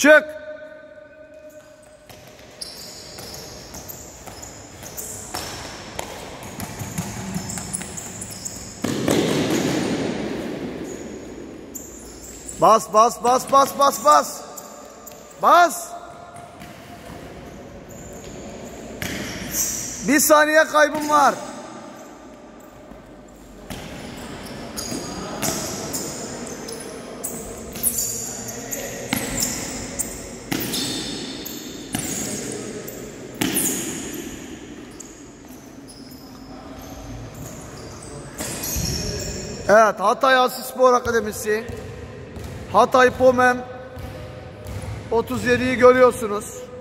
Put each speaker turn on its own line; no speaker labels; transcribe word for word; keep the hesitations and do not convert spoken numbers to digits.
Çık. Bas bas bas bas bas bas. Bas. Bir saniye kaybım var. Evet, Hatay Asi Spor Akademisi, Hatay Pomem otuz yediyi görüyorsunuz.